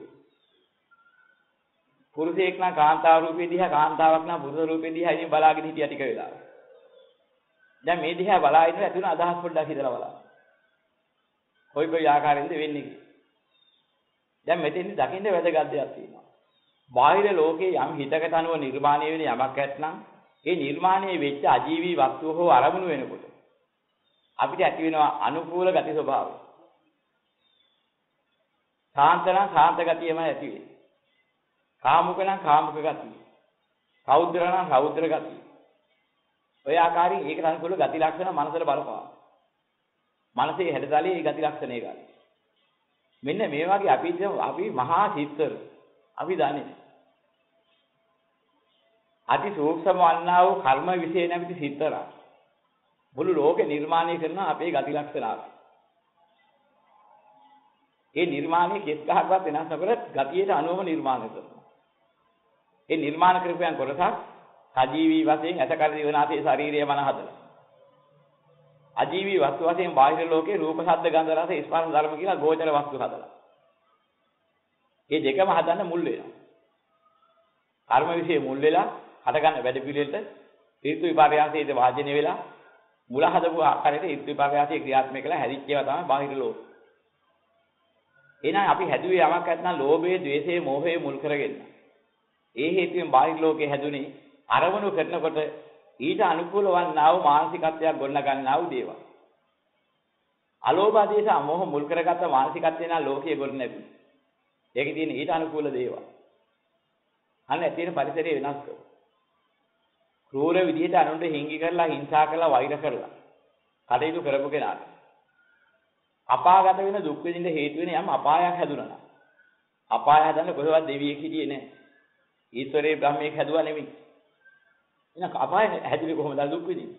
පුරුෂයෙක් නම් කාන්තාව රූපේ දිහා කාන්තාවක් නම් පුරුෂ රූපේ දිහා ඉතින් බලාගෙන හිටියා ටික වෙලා. දැන් මේ දිහා බලා ඉන්න ඇතුණ අදහස් පොඩ්ඩක් හිතලා බලන්න. කොයි කොයි ආකාරයෙන්ද වෙන්නේ කියලා. දැන් මෙතෙන්දි දකින්න වැදගත් දෙයක් තියෙනවා. බාහිර ලෝකයේ යම් හිතකට අනුව නිර්මාණය වෙන යමක් ඇත්නම් ඒ නිර්මාණය වෙච්ච අජීවී වස්තුව හෝ අරමුණු වෙනකොට අපිට ඇති වෙනවා අනුකූල ගති ස්වභාවය. සාන්තන සාන්ත ගතියමයි ඇති වෙන්නේ. කාමුක නම් කාමුක ගතිය. රෞද්‍ර නම් රෞද්‍ර ගතිය. ඔය ආකාරයෙන් ඒකට අනුකූල ගති ලක්ෂණ මනසට බලපාන. මනසේ හැඩතලයේ ඒ ගති ලක්ෂණය ගන්න. මෙන්න මේ වගේ අපි අපි මහා සිත්තර අපි දන්නේ අති සූක්ෂම වන්නා වූ කර්ම විශේෂ නැමැති සිත්තරා මුළු ලෝකේ නිර්මාණය කරන අපේ ගති ලක්ෂණ. ඒ නිර්මාණය කෙස් ගහක්වත් වෙනස් නොකර ගතියට අනුවම නිර්මාණය කරනවා. ඒ නිර්මාණ කරපයන් කොටසක් සජීවී වශයෙන් ඇසකර දිවනාසයේ ශාරීරිය මන හදලා. අජීවී වස්තු වශයෙන් බාහිර ලෝකේ රූප ශබ්ද ගන්ධ රස ස්පර්ශ ධර්ම කියලා ගෝචර වස්තු හදලා. මේ දෙකම හදන්න මුල් වෙනවා. කර්ම විශේෂ මුල් වෙලා හට ගන්න වැඩ පිළිවෙලට ඍතු විපර්යාසයේ වාජනය වෙලා මුල හදපු ආකාරයට ඍතු විපර්යාසයේ ක්‍රියාත්මක කළා හැදිච්ච ඒවා තමයි බාහිර ලෝක. එහෙනම් අපි හැදුවේ යමක් නැත්නම් ලෝභය, ද්වේෂය, මෝහය මුල් කරගෙන. ඒ හේතුවෙන් බාහිර ලෝකේ හැදුනේ අරමුණු කරනකොට ඊට අනුකූල වන්නා වූ මානසිකත්වයක් ගොඩ ගන්නා වූ දේවල්. අලෝභ ආදේශ අමෝහ මුල් කරගත්ත මානසිකත්වය නා ලෝකයේ ගොඩ නැති. ඒකේ තියෙන ඊට අනුකූල දේවල්. අන්න ඇතින පරිසරය වෙනස් කරනවා. ක්‍රූර විදිහට අනුන්ට හිංගි කරලා හිංසා කරලා වෛර කරලා කටයුතු කරපු කෙනාට අපාගත වෙන දුක් විඳින්න හේතු වෙන යම් අපායක් හැදුනා. අපාය හදන්න කොහෙවත් දෙවියෙක් හිටියේ නැහැ. ඊශ්වරේ බ්‍රහ්මයෙක් හැදුවා නෙමෙයි. එහෙනම් අපාය හැදුවේ කොහොමද දුක් විඳින්නේ?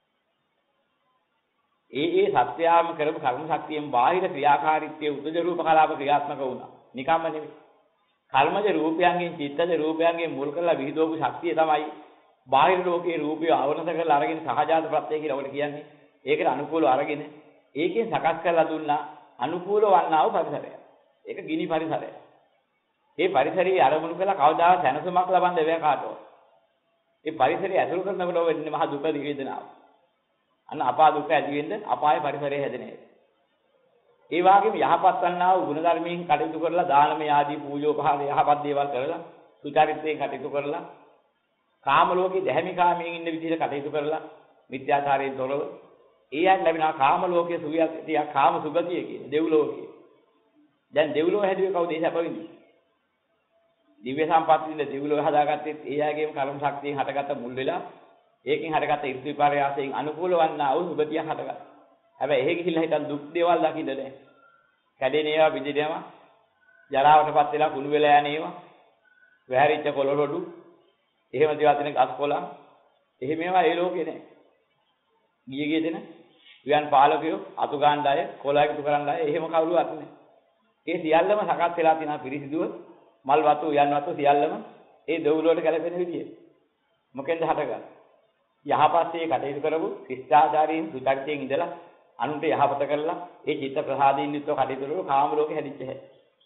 ඒ ඒ සත්‍යාම කරපු කර්ම ශක්තියෙන් බාහිර ක්‍රියාකාරීත්වයේ උද්දජ රූප කලාප ක්‍රියාත්මක වුණා. නිකම්ම නෙමෙයි. කර්මජ රූපයන්ගෙන් චිත්තජ රූපයන්ගෙන් මුල් කරලා විහිදුවපු ශක්තිය තමයි බාහිර ලෝකයේ රූපය අවනත කරලා අරගෙන සහජාත ප්‍රත්‍යය කියලා ඔකට කියන්නේ. ඒකට අනුකූලව අරගෙන ඒකෙන් සකස් කරලා දුන්නා අනුකූල වන්නා වූ පරිසරය. ඒක ගිනි පරිසරය. ඒ පරිසරයේ අරමුණු කළා කවදාවත් සැනසීමක් ලබන්න බැහැ කාටවත්. ඒ පරිසරය ඇසුරු කරනකොට වෙන්නේ මහ දුක වේදනාව. අන්න අපා දුක ඇති වෙන්න අපාය පරිසරය හැදෙන එක. ඒ වගේම යහපත් වන්නා වූ ගුණධර්මයෙන් කටයුතු කරලා දානමය ආදී පූජෝපහාර යහපත් දේවල් කරලා සුචරිතයෙන් කටයුතු කරලා කාම ලෝකේ දැහැමි කාමයෙන් ඉන්න විදිහට කටයුතු කරලා මිත්‍යාචාරයෙන් තොරව ඒ යන් ලැබෙනා කාම ලෝකයේ සුවියතිය කාම සුගතිය කියන දෙව්ලෝකයේ. දැන් දෙව්ලෝ හැදුවේ කවුද? ඒ සැප විඳින්නේ. දිව්‍ය සම්පත් විඳ දෙව්ලෝ හදාගත්තේ ඒ ආගේම කර්ම ශක්තියෙන් හටගත්ත මුල් වෙලා ඒකෙන් හටගත්ත ඉර්ධි පරයාසයෙන් අනුකූල වන්නා වූ සුගතිය හටගත්තා. හැබැයි එහෙ ගිහිල්ලා හිටන් දුක් දේවල් දකින්න නැහැ. කැඩෙන ඒවා බිඳිනවා. ජරාවටපත් වෙලා කුණු වෙලා යන ඒවා. වැහැරිච්ච කොළරොඩු. එහෙම දේවල් තියෙන ගස් කොළන්. එහෙම ඒවා ඒ ලෝකේ නැහැ. ගිය ගිය දෙන වියන් පාලකයෝ අතු ගන්න අය කොළ එකතු කරන්න අය එහෙම කවුරුවත් නැහැ. ඒ සියල්ලම සකස් වෙලා තියෙනවා පිරිසිදුව මල් වතු උයන් වතු සියල්ලම ඒ දෙව්ලොවට ගැලපෙන විදියට. මොකෙන්ද හටගන්නේ? යහපත්යේ කටයුතු කරපු ශිෂ්ටාචාරයෙන් සුචරිතයෙන් ඉඳලා අනුන්ට යහපත කරලා ඒ චිත්ත ප්‍රසාදයෙන් යුක්තව කටයුතු කරලා කාම ලෝකෙ හැදිච්ච හැටි.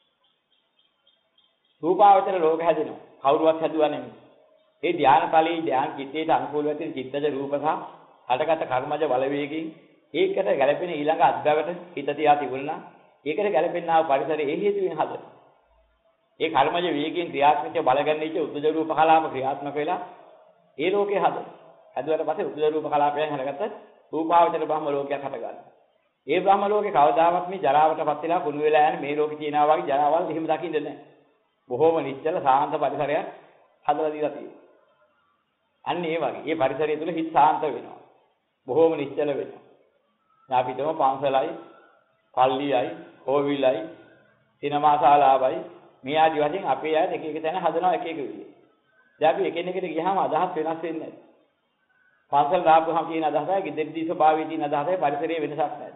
රූපාවචර ලෝක හැදෙනවා. කවුරුවත් හැදුවා නෙමෙයි. ඒ ධානතලයේ ධාන චිත්තයට අනුකූලව තියෙන චිත්තජ රූප සහ හටගත් කර්මජ බලවේගයෙන් ඒකට ගැලපෙන ඊළඟ අද්භවයට හිත තියා තිබුණා. ඒකට ගැලපෙනා වූ පරිසරයේ ඒ හේතුවෙන් හදන. ඒ කර්මජ වේගයෙන් ක්‍රියාත්මක බලගන්නීච්ච උද්දජ රූප කලාප ක්‍රියාත්මක වෙලා ඒ ලෝකේ හදන. හදුවට පස්සේ උද්දජ රූප කලාපයෙන් හටගත්ත රූපාවචර බ්‍රහ්ම ලෝකයක් හටගන්නවා. ඒ බ්‍රහ්ම ලෝකේ කවදාවත් මේ ජරාවටපත් වෙලා කුණු වෙලා යන මේ ලෝකේ තියනවා වගේ ජරාවල් එහෙම දකින්නේ නැහැ. බොහෝම නිශ්චල සාන්ත පරිසරයක් හදලා දීලා තියෙනවා. අන්න ඒ වගේ. මේ පරිසරය තුල හිත සාන්ත වෙනවා. බොහෝම නිශ්චල වෙනවා. ඥාපිතම පන්සලයි, පල්ලියයි, කෝවිලයි, සිනමා ශාලාවයි මේ ආදි වශයෙන් අපේ අය එක එක තැන හදනවා එක එක විදිහට. දැන් අපි එකිනෙකට ගියාම අදහස් වෙනස් වෙන්නේ නැහැ. පන්සල් දාපුවම කියන අදහසයි, ගෙදරදී ස්වභාවයේ තියෙන අදහසයි පරිසරයේ වෙනසක් නැහැ.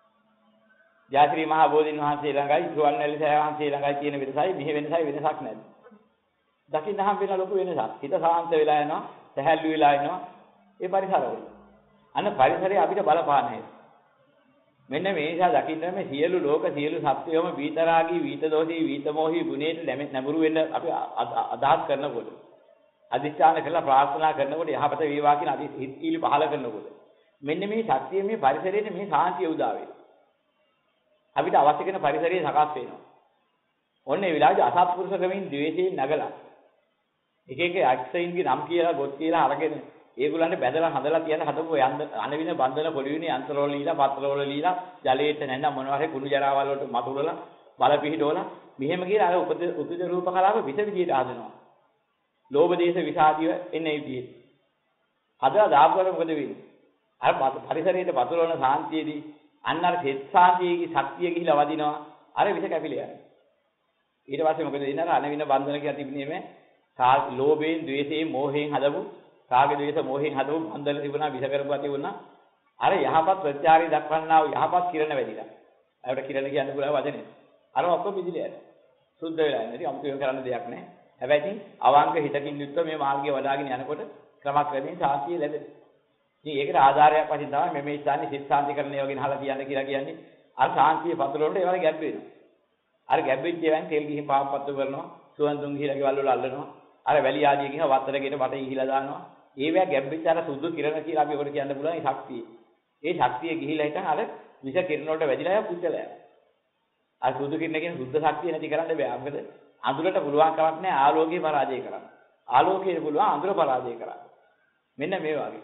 ජාත්‍රි මහ බෝධින් වහන්සේ ළඟයි, සුවන්වැලි සෑය වහන්සේ ළඟයි තියෙන වෙනසයි මෙහි වෙනසයි වෙනසක් නැහැ. දකින්නහම් වෙන ලොකු වෙනසක්. හිත සාන්ත වෙලා යනවා, සැහැල්ලු වෙලා යනවා. ඒ පරිසරවල. අන්න පරිසරය අපිට බලපාන හැටි. මෙන්න මේ නිසා දකින්න මේ සියලු ලෝක සියලු සත්‍යයම විතරාගී විතදෝෂී විතමෝහී ගුණයට නැඹුරු වෙන්න අපි අදහස් කරනකොට අධිෂ්ඨාන කරලා ප්‍රාර්ථනා කරනකොට යහපත වේවා කියන අධිහිත්ීලි පහල කරනකොට මෙන්න මේ ශක්තිය මේ පරිසරයේ මේ සාන්තිය උදා වෙනවා. අපිට අවශ්‍ය කරන පරිසරය සකස් වෙනවා. ඔන්න ඒ විලාසය අසත්පුරුෂ ක්‍රමෙන් ද්වේෂයෙන් නගලා එක එක අක්ෂයින්ගේ නම් කියලා ගොත් කියලා අරගෙන ඒගොල්ලන්ට බැදලා හදලා තියන හදපු අනවින බන්ධන පොඩිවිනේ අන්තරවල ලීලා පත්‍රවල ලීලා ජලයට නැත්නම් මොනවා හරි කුණු ජරාවල් වලට මතුරලා බල පිහිටවලා මෙහෙම කියලා අර උපද රූප කලාව විස විදියට හදනවා. ලෝභ දේශ විසාදිය එන්නේ විදියට. හදලා දාපුවම මොකද වෙන්නේ? අර පරිසරයේ පතුරවන සාන්තියේදී අන්න අර චේත් සාන්තියේ ශක්තිය ගිහිලා වදිනවා. අර විස කැපිලා යනවා. ඊට පස්සේ මොකද වෙන්නේ? අර අනවින බන්ධන කියලා තිබුණේ මේ ලෝභයෙන්, ද්වේෂයෙන්, මෝහයෙන් හදපු රාග ද්වේෂ මොහෙන් හදපු බන්ධන තිබුණා විස කරපුවා තිබුණා. අර යහපත් ප්‍රත්‍යාරي දක්වන්නා වූ යහපත් කිරණ වැඩිලා. ඒකට කිරණ කියන්න පුළුවන් වචනේ. අර ඔක්කොම පිළිලා යනවා. සුද්ධ වෙලා යනවා. ඉතින් අමුතු කරන්න දෙයක් නැහැ. හැබැයි ඉතින් අවංක හිතකින් යුක්ත මේ මාර්ගය වඩාගෙන යනකොට ක්‍රමක්‍රමයෙන් සාතිය ලැබෙනවා. ඉතින් ඒකට ආධාරයක් වශයෙන් තමයි මේ මේ ස්ථානේ සිත් සාන්තිකරණය වගේ නහලා කියන්න කියලා කියන්නේ. අර සාන්තිය පතුරවලට ඒවල ගැබ් වෙනවා. අර ගැබ් වෙච්ච ඒවායින් තෙල් ගිහින් පාපපත්තු කරනවා. සුවඳුන් ගිහිලා ගෙවල් වල අල්ලනවා. අර වැලි ආදිය ගිහින් වත්තරගෙන බටේ ගිහිලා දානවා. ඒවැ ගැබ්බෙච්ච අර සුදු කිරණ කියලා අපි ඔකට කියන්න පුළුවන් ඒ ශක්තිය. ඒ ශක්තිය ගිහිලා හිටන් අර විස කිරණ වලට වැදිලා යා පුච්චලා යනවා. අර සුදු කිරණ කියන සුද්ධ ශක්තිය නැති කරන්න බෑ. මොකද අඳුරට පුළුවන් කමක් නැහැ ආලෝකය පරාජය කරන්න. ආලෝකයට පුළුවන් අඳුර පරාජය කරන්න. මෙන්න මේ වගේ.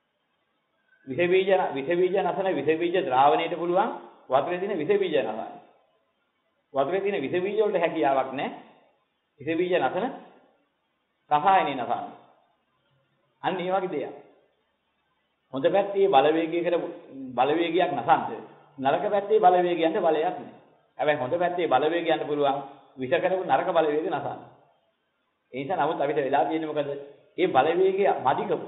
විස බීජ විස බීජ නැසන විස බීජ ද්‍රාවණයට පුළුවන් වතුරේ තියෙන විස බීජ නැසන. වතුරේ තියෙන විස බීජ වලට හැකියාවක් නැහැ. විස බීජ නැසන රසායනික නැසන. අන්න ඒ වගේ දෙයක්. හොඳ පැත්තේ බලවේගයකට බලවේගයක් නැසන්ද නරක පැත්තේ බලවේගයන්ට බලයක් නැහැ. හැබැයි හොඳ පැත්තේ බලවේගයන්ට පුළුවන් විෂ කරපු නරක බලවේග නැසන්න. ඒ නිසා නමුත් අපිට වෙලා තියෙන්නේ මොකද? මේ බලවේගය මදිකම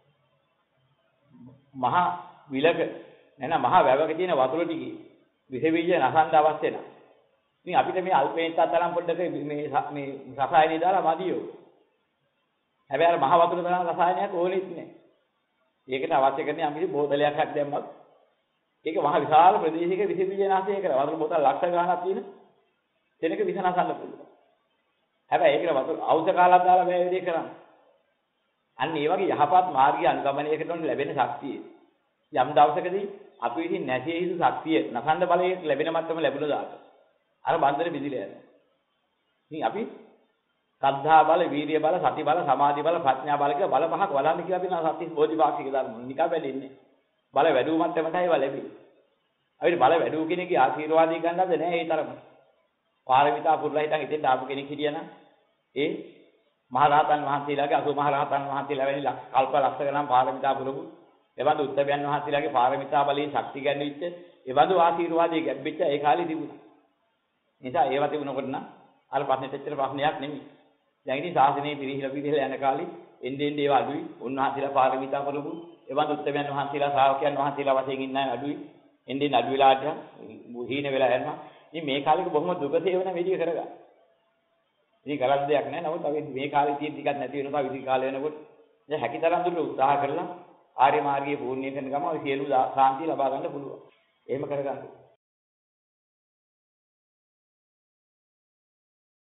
මහා විලක නැත්නම් මහා වැවක තියෙන වතුර ටිකේ විෂ බීජ නැසන්න අවශ්‍ය නැහැ. ඉතින් අපිට මේ අල්පේන්ත තරම් පොඩ්ඩක මේ මේ රසායනික දාලා මදියෝ. හැබැයි අර මහා වතුර තරම් රසායනයක් ඕනෙත් නැහැ. ඒකට අවශ්‍ය කරන්නේ අපි බෝතලයක් හරි දැම්මත් ඒක මහ විශාල ප්‍රදේශයක විස බීජ නාශනය කරා. වතුර බෝතල් ලක්ෂ ගණනක් තියෙන තැනක විස නැසන්න පුළුවන්. හැබැයි ඒකට වතුර ඖෂධ කාලක් දාලා බෑ වේදේ කරන්නේ. අන්න ඒ වගේ යහපත් මාර්ගය අනුගමනයකට උන් ලැබෙන ශක්තිය. යම් දවසකදී අපි විසින් නැසිය යුතු ශක්තිය නසන්න බලයේ ලැබෙන මට්ටම ලැබුණ දාට අර බන්ධන විදිලා යනවා. ඉතින් අපි සද්ධා බල, වීරිය බල, සති බල, සමාධි බල, ප්‍රඥා බල කියලා බල පහක් වලන්න කියලා අපි නා සත්‍ය බෝධිපාක්ෂික ධර්ම නිකා බැලින්නේ. බල වැඩුව මට්ටමටයි ඒවා ලැබෙන්නේ. අපිට බල වැඩුව කෙනෙක්ගේ ආශිර්වාදය ගන්නද නැහැ ඒ තරම. පාරමිතා පුරලා හිටන් ඉතින් ආපු කෙනෙක් හිටියනම් ඒ මහරහතන් වහන්සේලාගේ අසු මහරහතන් වහන්සේලා වැනි කල්ප ලක්ෂ ගණන් පාරමිතා පුරපු එවන්දු උත්තමයන් වහන්සේලාගේ පාරමිතා බලයෙන් ශක්ති ගැන්විච්ච එවන්දු ආශිර්වාදයේ ගැබ්බෙච්ච ඒ කාලේ තිබුණා. නිසා ඒවා තිබුණකොට නම් අර ප්‍රශ්නෙට ඇත්තට ප්‍රශ්නයක් නෙමෙයි. දැන් ඉතින් ශාසනයේ පිරිහිලා පිරිහිලා යන කාලේ එන්නේ එන්නේ ඒවා අඩුයි. උන්වහන්සේලා පාරමිතා පුරපු එවන්දු උත්තමයන් වහන්සේලා ශ්‍රාවකයන් වහන්සේලා වශයෙන් ඉන්න අය අඩුයි. එන්නේ අඩු වෙලාට හීන වෙලා යනවා. ඉතින් මේ කාලෙක බොහොම දුකසේ වෙන විදිය කරගන්න. ඉතින් කරන්න දෙයක් නැහැ. නමුත් අපි මේ කාලේ තියෙන ටිකක් නැති වෙනවා. විදි කාලේ වෙනකොට දැන් හැකිතරම් දුර උත්සාහ කරලා ආර්ය මාර්ගයේ පූර්ණිය කරන ගම ඔය සියලු සාන්තිය ලබා ගන්න පුළුවන්. එහෙම කරගන්න.